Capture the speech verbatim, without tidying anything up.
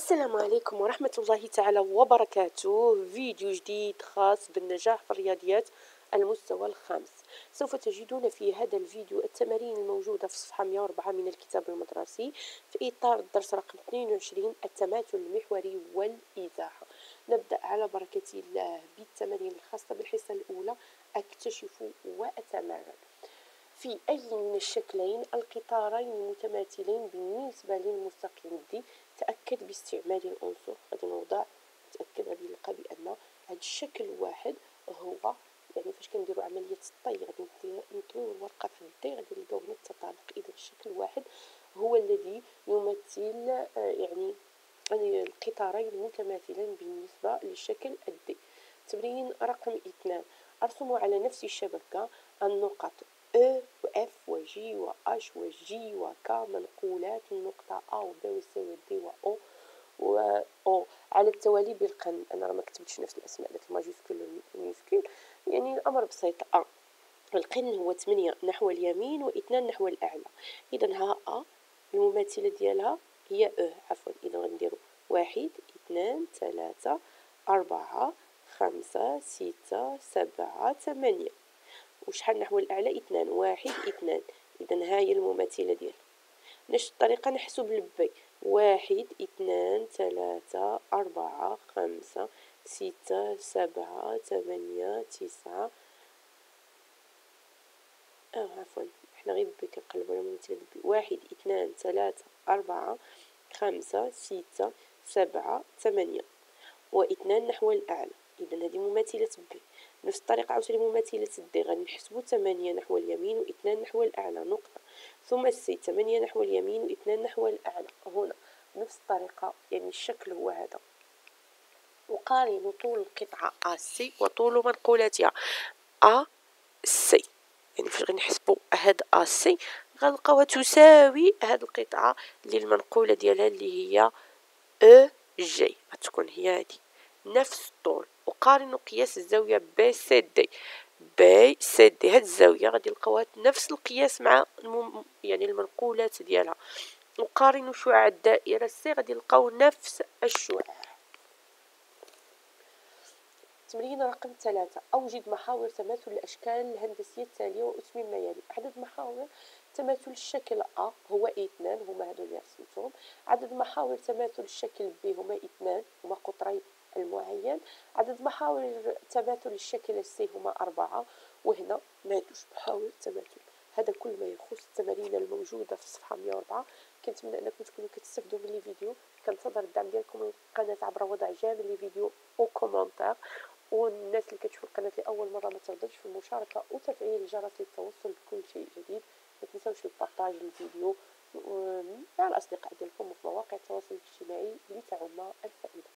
السلام عليكم ورحمة الله تعالى وبركاته. فيديو جديد خاص بالنجاح في الرياضيات المستوى الخامس. سوف تجدون في هذا الفيديو التمارين الموجودة في الصفحة مئة وأربعة من الكتاب المدرسي في إطار الدرس رقم اثنين وعشرين التماثل المحوري والإزاحة. نبدأ على بركة الله بالتمارين الخاصة بالحصة الأولى. أكتشف وأتمرن. في أي من الشكلين القطارين متماثلين بالنسبة للمستقيم دي؟ تأكد باستعمال العنصر. غادي نوضع تأكد غادي نلقى بأن هذا الشكل واحد هو يعني فاش كنديروا عملية الطي غادي نطويو الورقة في الدي غادي نلقاو هنا التطابق. إذا الشكل واحد هو الذي يمثل يعني القطارين متماثلين بالنسبة للشكل الدي. تمرين رقم اثنان. أرسموا على نفس الشبكة النقط E و F و G و H و G و K منقولات النقطة A و B و C و D و O و O على التوالي بالقرن. أنا راه ما كتبتش نفس الأسماء داك الماجيسكول والمينيسكول، يعني الأمر بسيط. A القرن هو ثمانية نحو اليمين واثنان نحو الأعلى. إذا ها A المماثلة ديالها هي E عفوا. إذا غنديرو واحد اثنان ثلاثة أربعة خمسة ستة سبعة ثمانية. وشحال نحو الأعلى؟ اثنان. واحد اثنان. إذا ها هي المماثلة ديالها. نفس الطريقة نحسب البي. واحد اثنان ثلاثة أربعة خمسة ستة سبعة ثمانية تسعة اه عفوا حنا غير بي كنقلبو على المماثلة بي. واحد اثنان ثلاثة أربعة خمسة ستة سبعة ثمانية واثنان نحو الأعلى. إذا هذه مماثلة بي. نفس الطريقة عاوتاني مماثلة الدي غادي نحسبو ثمانية نحو اليمين واثنان نحو الأعلى نقطة. ثم السي ثمانية نحو اليمين واثنان نحو الأعلى. هنا نفس الطريقة يعني الشكل هو هذا. أقارن طول القطعة أ سي وطول منقولاتها أ سي. يعني فاش غنحسبو هاد أ سي غنلقاوها تساوي هاد القطعة اللي المنقولة ديالها اللي هي أو جي غتكون هي هادي نفس الطول. أقارن قياس الزاوية بي سي دي. بي سي دي هاد الزاوية غادي نلقاوها نفس القياس مع المم... يعني المنقولات ديالها. أقارن شعاع الدائرة سي غادي نلقاو نفس الشعاع. تمرين رقم ثلاثة. أوجد محاور تماثل الأشكال الهندسية التالية وأتمم ما يلي. عدد محاور تماثل الشكل أ هو اثنان، هما هادو اللي رسمتهم. عدد محاور تماثل الشكل ب هما اثنان، هما قطري المعين. عدد محاور تماثل الشكل سي هما أربعة، وهنا ما عندوش محاور تماثل. هذا كل ما يخص التمارين الموجودة في الصفحة مئة وأربعة. كنتمنى أنكم تكونوا كتستافدوا من الفيديو. كنتظر الدعم ديالكم للقناة عبر وضع جامل الفيديو أو كومنتار. والناس اللي كتشوف القناة لأول مرة ما تردش في المشاركة وتفعيل الجرس للتوصل بكل شيء جديد. ما تنساوش البارطاج الفيديو مع الأصدقاء ديالكم وفي مواقع التواصل الاجتماعي لتعم الفائدة.